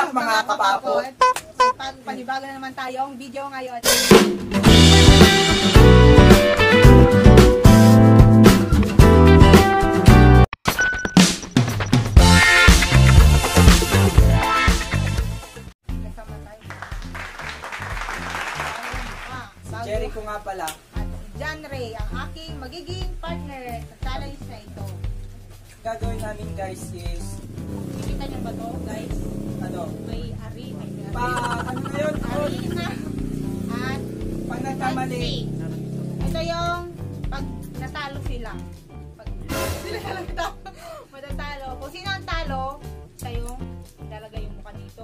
up mga kapapot? Panibago na naman tayong video ngayon. Jerry ko nga pala. At John Ray, ang aking magiging partner sa challenge na ito. Gagawin namin guys is... Nakikita niyo ba to guys? Ano? May ari. Ano na yun? Arena. At Pag nagkamali. ito yung pag natalo sila. Pag sila lang matatalo. Kung sino ang talo, siya yung ilalagay yung mukha dito.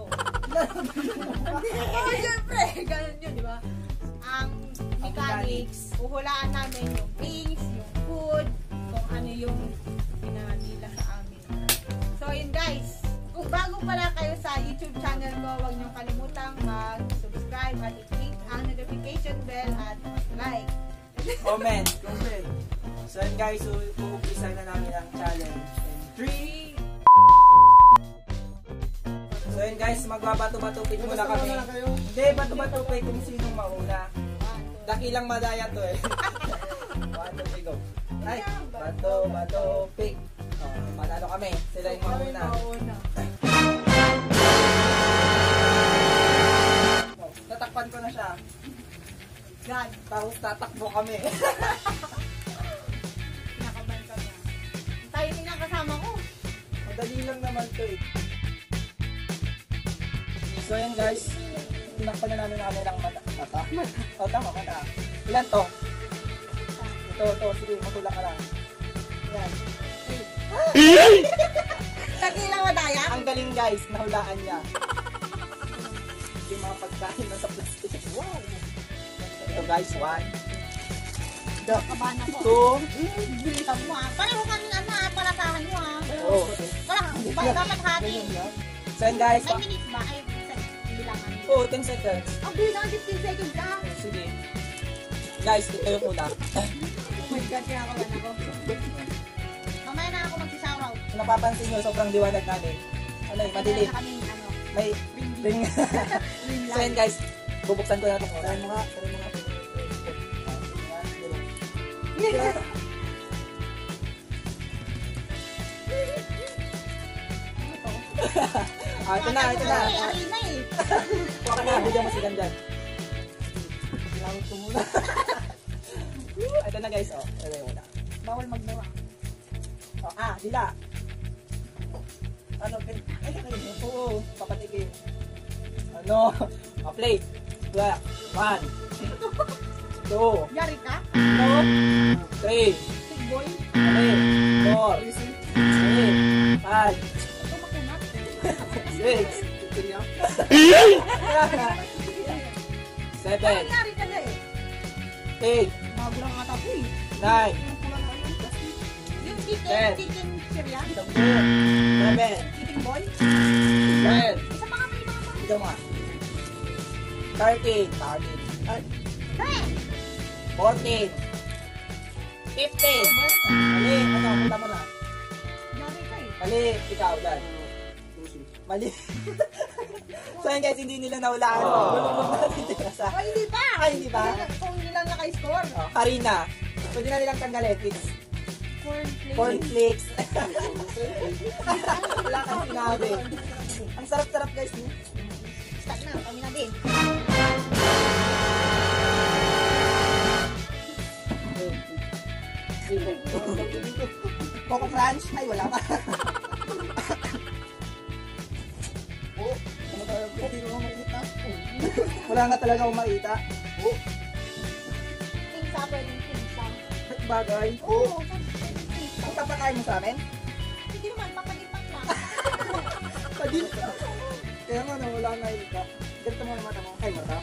Oh, syempre. Ganun yun, di ba? Ang mechanics, uhulaan namin yung things, yung food, kung ano yung pinanila sa amin. So yun guys, kung bago pala kayo sa YouTube channel ko, huwag niyong kalimutang mag-subscribe at i-click ang notification bell at like. Comment. So yun guys, uumpisa na namin ang challenge. In 3. So yun guys, magbabato-batupit muna kami. Hindi, bato-batupit kung sinong mauna. Dakilang madaya to eh. 1, 2, 3, go. Ay, bato-batupit. Panalo kami. Sila yung mauna. Tatakpan ko na siya. God, Tapos tatakbo kami. nakaban kami. Tayo din ang kasama ko. Madali lang naman to eh. So yan guys, tinakpan na namin ang kanilang mata. O tama, mata. Ilan to? Ito, sige, matulak ka lang. Yan. Tagilang madaya? Ang galing guys, nahulaan niya. Yung mga pagkain na sa plastic. Wow! Ito guys, 1. Kabahan ako. 2. Bilisan mo ah. Pareho kami palasahan mo ah. Oh. Dapat hati. So yan guys, 9 minutes ba? Ay, bilangan. 10 seconds. Ang bilang 15 seconds lang. Sige. Guys, ito yung una. Oh my God, kaya ako ako. Mamaya na ako magsisaraw. Kung napapansin nyo, sobrang liwanag namin. Ano eh, madilim. Kami, May ring. So yan guys, bubuksan ko na itong oras. Ito na. Arena eh. Huwag ka na, bigyan mo si Ganjan. Langit ko muna. Ito na guys, oh. Ito yung una. Bawal magmura. Dila. Ano, ay, oo, papatikin. Ano, play. 1, 2, Yari ka? 3, Big boy? 4, 5, Ito makunat. 6, 7, Yari ka na eh. 8, Bago lang ata po eh. 9, Yung Ten. chicken sirya? 11, Chicken boy? 12, Isa pa kami mga mga. ito mga 13, 14, 15. Mali, punta mo na. Yari ka eh. Mali, ikaw, Dan. Mali. So yun guys, hindi nila naulaan. Bulong natin tinasa. Ay, hindi pa! Ay, hindi ba? Kung hindi lang naka-score. Karina. Pwede na nilang tanggalin. It's cornflakes. Wala kang sinabi. Ang sarap-sarap guys. Start na, kami na din. Coco Crunch? Ay, wala pa. Wala nga talaga akong makita. Tingsa, pwedeng tingsa. Bagay. Oo, Ang papakain mo sa amin? hindi naman, papagipang lang. Padil. Kaya nga nawala nga yung ka. Ganito mo naman ako. Ay, mata.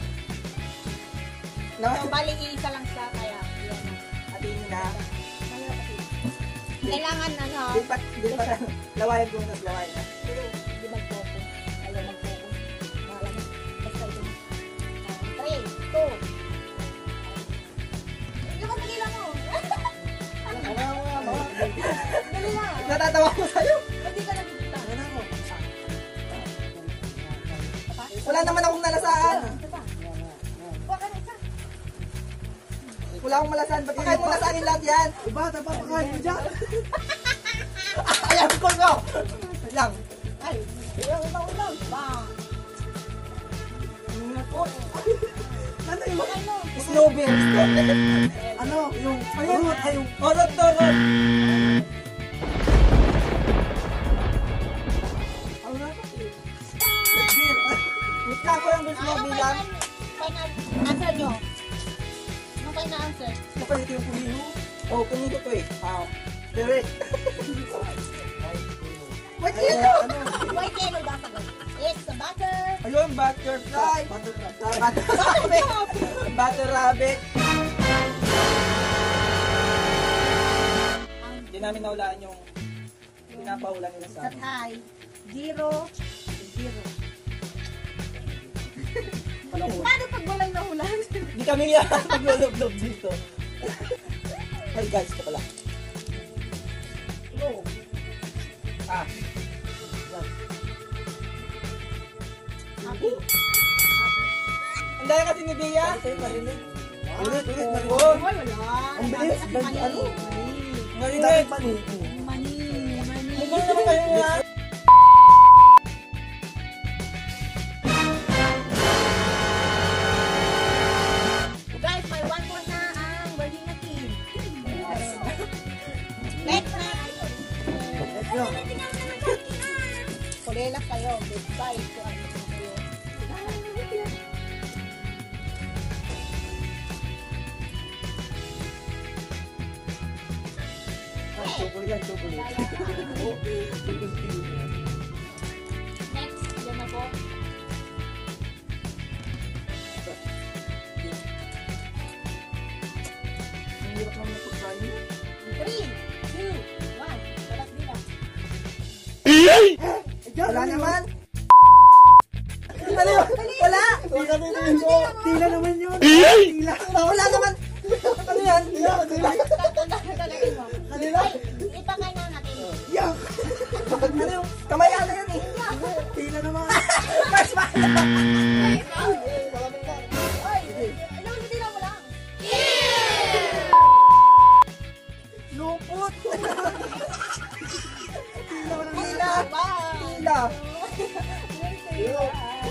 So, bali isa lang siya, kaya yun. Atin na. Mahirap kasi. Kailangan na ha. Di pa. Lawayan ko na. Lawayan na. Di mag-focus. Ayaw mag-focus. Bahala na. Basta ito. 3, 2. Hindi ko dali lang mo. Dali lang. Natatawa ko sa'yo. Hindi ka nagkita. Ano na ako? Wala naman akong nalasaan. Wala akong malasaan. Ba't pakain mo na sa akin lahat yan? Iba, napapakain mo dyan. Ayan ko ko! Wait lang. Ay, ulang. Ba. Ano yung... Snowbear. Ano? Yung... Ayun, ayun. Orot, orot. Ano na ito? Wait lang ko yung gusto mo bilang. Answer nyo. Ano kayo na-answer? Baka ito yung pumino. Oh, pumino to eh. Direct. Wait, yun! White yellow ba sagot? It's the butter. Ayun, butterfly. Butterfly. Butter rabbit. Butter rabbit. Hindi namin naulaan yung pinapaulan nila sa Sa amin. Thai, 0-0. Paano pag walang nahulan? Hindi kami yan maglulublob dito. Hey guys, ito pala. Go. Happy? Ang daya kasi ni Bea. Ulit, Oo. ulit. Ay, wala. Ang bilis. Mani. Ano? Marinig. Mani. Mani. Mugol naman kayo nga. Guys, may 1 point na ang Berlina team. Next na. Let's go. Kulelas kayo. Goodbye. So, ano kayo? Chocolate yan, chocolate. Next, yan na po. Ang hirap naman ng pagkain. 3, 2, 1. Balas dila. Wala naman. Ano yun? Wala. Tila naman yun. Tila. Wala naman. Ano yan? Talagin mo. Kanila. Ipakain na natin. Yak. Ano yung kamay ata yan eh. Tila naman. Mas ma. Ay, alam mo, dila mo lang. Lupot. Tila. Tila. Tila.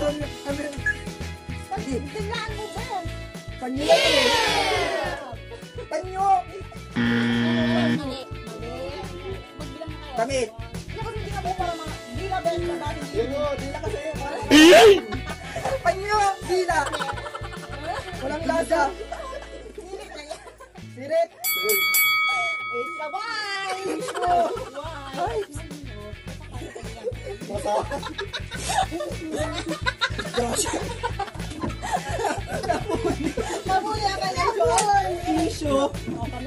Tilaan mo ba? Panyo lang eh. Panyo. Mali. Mali. Magbilang na kayo. Damit. Ano kasi hindi ka mo para mga dila ba yung labahin dito? Tila kasi. Panyo. Sila. Walang lasa. Sirit na yan. Sirit. It's a wine! Wine! Basa. Mabuli ang kanya. Tissue. O kami,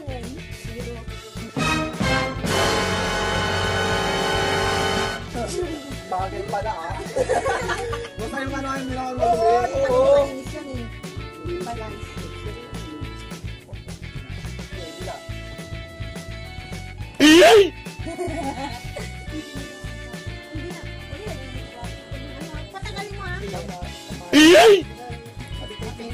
1-0. Bagay pala ah. Basta yung ano yung nilawag Oo. mo. Oo. Balance yan eh. Balance. Hindi na. Patagalin mo ha. Okay.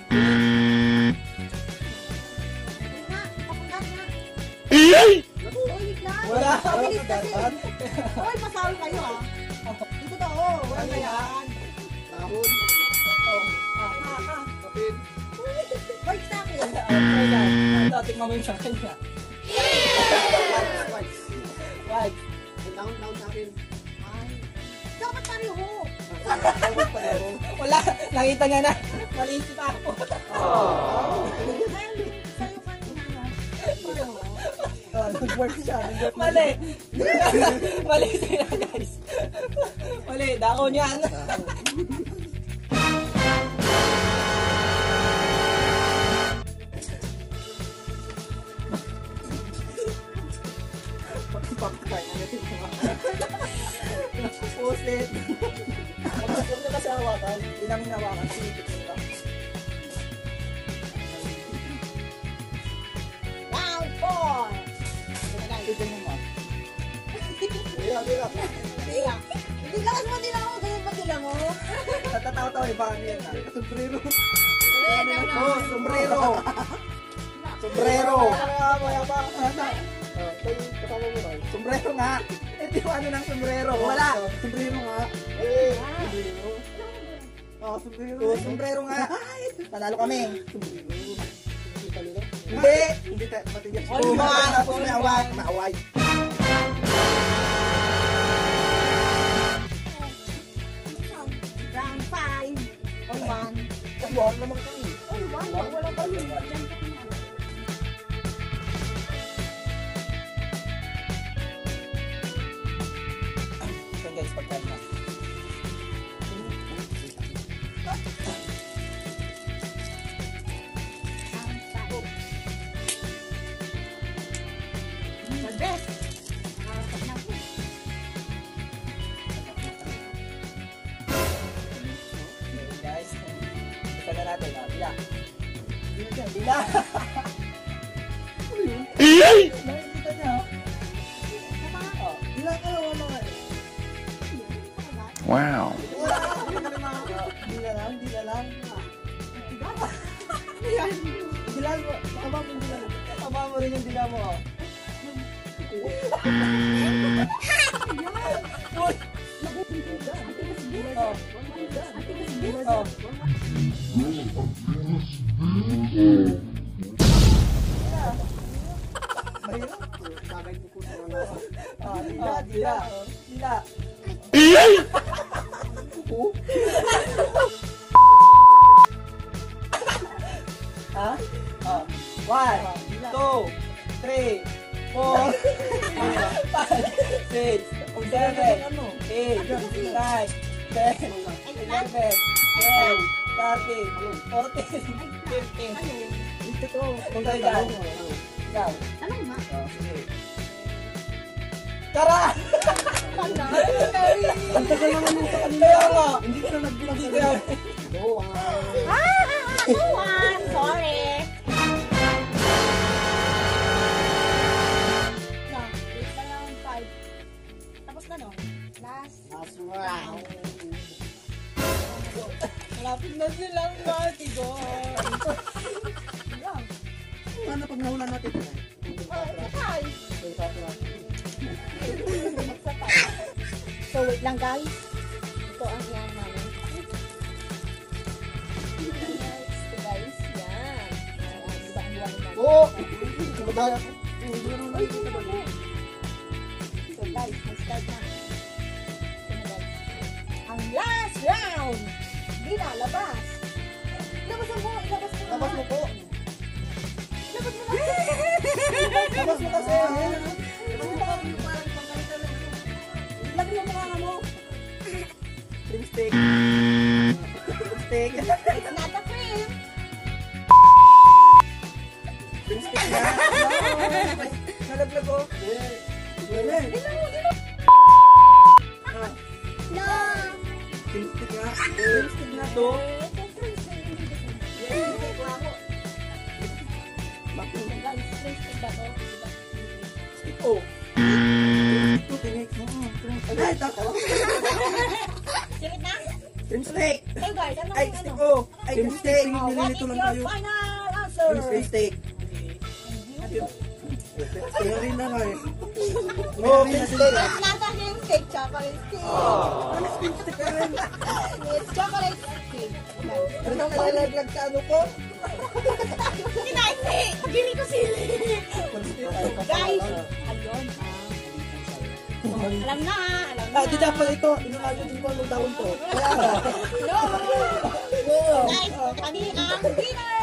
Na, papuntas na. Ulit lang. Wala. Mabilis kasi. Oy, masahol kayo ha. Ito to, oh. Wala na yan. Tahon. Kapit. Wait sa akin. Tikman mo yung sa kanya. Right. Tahon sa akin. Ay. Dapat pareho. Wala. Nakita niya na. Maliisip ako. Ay, sa'yo kanina. Pareho. Nag-work siya. Mali. Mali sila guys. Mali. Dako niyan. Pusit. Huwag na kasi hawakan. Hindi namin hawakan. Sinipit nila. Round 4. Tignan mo ma. Tila, tila. Hindi lakas mo din ako. Ganyan pa din ako. nakakatawa eh, baka yan na. Sombrero. Oh, sombrero. Sombrero. Kasama mo rin. Sombrero nga. Eh, di ba ano ng sombrero? Wala. Sombrero nga. Sombrero. Sombrero. Oh, sombrero nga. Panalo kami. Sombrero. Hindi. Hindi tayo matigas. Oh, tapos may away. Maaway. Round 5. Or 1. Huwag naman kami. Or 1. Wala pa yun. So guys, pagkain na. The best. Okay, guys. Ito na natin. Bila. Bila. Nakikita niya. Oh. Ilan ka lang mga Wow. Dila lang. Dila lang. mo. Tama mo dila. Tama mo rin yung dila mo. Oh. Bagay ko po sa mga. Dila, dila. Dila. Ha? Oh. 1, 2, 3, 4, 5, 6, 7, 8, 9, 10, 11, 12, 13, 14, 15. Dito to. Kung tayo dyan. Ikaw. Tanong nga. Oh, sige. Tara! Ang tagal naman yung sa kanila. Kaya nga. Hindi ko na nagbilang Hindi sa ka. Sorry. No, it's around 5. Tapos na, no? Last. Last round. Malapit na silang matigo. Lang. Ano pag nahula natin? Sakay. So, wait lang, guys. Ito ang yan namin. Ito, guys. Yan. Diba ang buwan namin? Oo! Madaya ko. Uy, hindi na po. So, guys, mag-start na. Ito na, guys. Ang last round! Dila, labas! Labas mo! Labas mo! Labas mo po. Labas mo na! Labas mo kasi. Labas mo mukha mo! Trim stick. Stick. It's not a cream! Trim stick na. Nalaglag ko. Dila mo! Dila! No! Trim stick nga. Trim stick na to. Stick ko. Ito, tinig. Ay, tako. Sirit na? Trim stick. Hey guys, ano Ay, yung stick ano? ko. Ay, Trim trim stick. stick. What is Nililito lang your tayo. final answer? Trim stick. Kaya rin na nga eh. Oh, trim stick. It's not a cream cake, chocolate cake. It's chocolate cake. Ano nalaglag sa ano ko? Kinaisi! Pagili ko sili! Guys, ayun alam na, alam na. Ah, di dapat ito. Inunado din ko ang daon to. No! Guys, kami ang winner!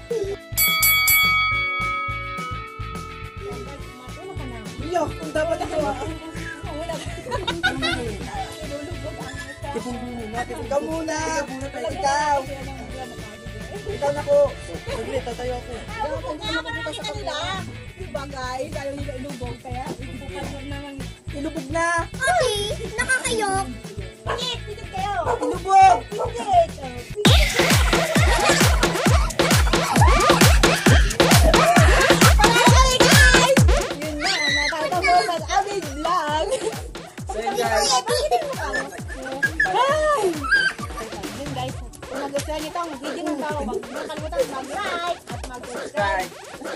Matulog ka na. Iyo, kung dapat ito ah. Mahulog. Ilulubog ang ito. Tipong dulo natin. Ikaw muna. Ikaw. Ikaw na ko. Saglit, tatayo ako. Ilubog ka naman nakita nila. Diba guys, ayaw nila ilubog kaya ibubukan mo naman. Ilubog na. Ay, nakakayok. Pingit, pingit kayo. Ilubog. Pingit. Pangalaman guys! Yun na, natatapos ang aming vlog. So yun guys. Pakitin mo ka. Ay! Yun guys, itong video ng tao, huwag niyo kalimutan mag-like at mag-subscribe.